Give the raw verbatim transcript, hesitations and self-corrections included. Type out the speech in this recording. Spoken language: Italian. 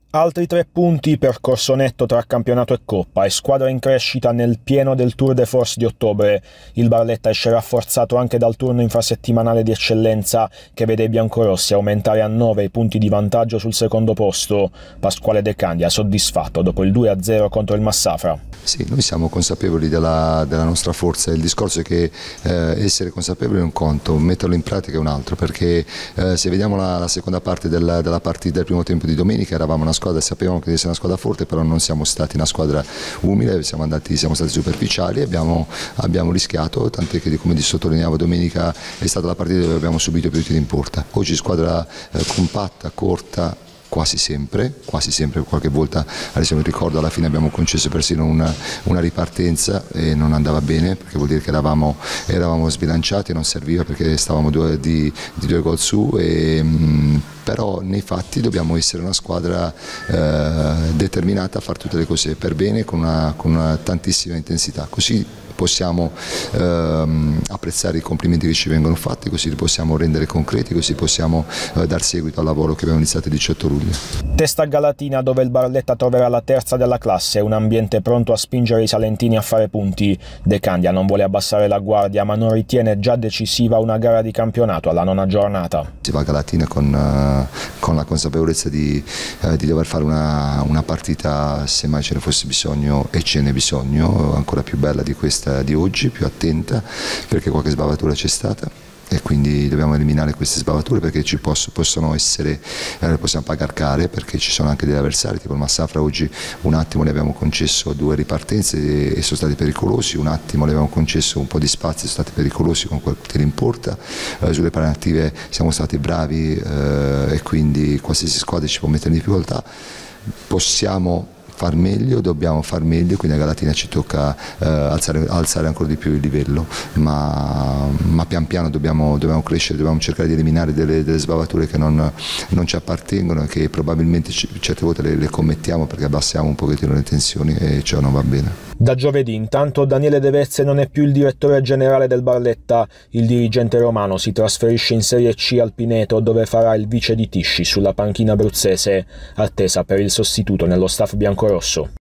Altri tre punti, percorso netto tra campionato e coppa e squadra in crescita nel pieno del Tour de Force di ottobre. Il Barletta esce rafforzato anche dal turno infrasettimanale di eccellenza che vede i biancorossi aumentare a nove i punti di vantaggio sul secondo posto. Pasquale De Candia soddisfatto dopo il due a zero contro il Massafra. Sì, noi siamo consapevoli della, della nostra forza. Il discorso è che eh, essere consapevoli è un conto, metterlo in pratica è un altro, perché eh, se vediamo la, la seconda parte del, della partita del primo tempo di domenica eravamo una squadra, sapevamo che deve essere una squadra forte, però non siamo stati una squadra umile, siamo, andati, siamo stati superficiali e abbiamo, abbiamo rischiato, tant'è che come sottolineavo domenica è stata la partita dove abbiamo subito più tiri in porta. Oggi squadra eh, compatta, corta, quasi sempre, quasi sempre, qualche volta, adesso mi ricordo alla fine abbiamo concesso persino una, una ripartenza e non andava bene, perché vuol dire che eravamo, eravamo sbilanciati e non serviva perché stavamo due, di, di due gol su, e, mh, però nei fatti dobbiamo essere una squadra eh, determinata a fare tutte le cose per bene con una, con una tantissima intensità, così possiamo ehm, apprezzare i complimenti che ci vengono fatti, così li possiamo rendere concreti, così possiamo eh, dar seguito al lavoro che abbiamo iniziato il diciotto luglio. Testa a Galatina, dove il Barletta troverà la terza della classe, un ambiente pronto a spingere i salentini a fare punti. De Candia non vuole abbassare la guardia, ma non ritiene già decisiva una gara di campionato alla nona giornata. Si va a Galatina con, uh, con la consapevolezza di, uh, di dover fare una, una partita, se mai ce ne fosse bisogno, e ce n'è bisogno, ancora più bella di questa di oggi, più attenta, perché qualche sbavatura c'è stata e quindi dobbiamo eliminare queste sbavature, perché ci posso, possono essere, eh, possiamo pagare care, perché ci sono anche degli avversari, tipo il Massafra oggi un attimo le abbiamo concesso due ripartenze e, e sono stati pericolosi, un attimo le abbiamo concesso un po' di spazio e sono stati pericolosi con quel tiro in porta, eh, sulle alternative siamo stati bravi eh, e quindi qualsiasi squadra ci può mettere in difficoltà. Possiamo far meglio, dobbiamo far meglio, quindi a Galatina ci tocca eh, alzare, alzare ancora di più il livello, ma, ma pian piano dobbiamo, dobbiamo crescere, dobbiamo cercare di eliminare delle, delle sbavature che non, non ci appartengono e che probabilmente ci, certe volte le, le commettiamo perché abbassiamo un pochettino le tensioni e ciò non va bene. Da giovedì intanto Daniele De Vezze non è più il direttore generale del Barletta, il dirigente romano si trasferisce in Serie C al Pineto, dove farà il vice di Tisci sulla panchina abruzzese, attesa per il sostituto nello staff biancorosso.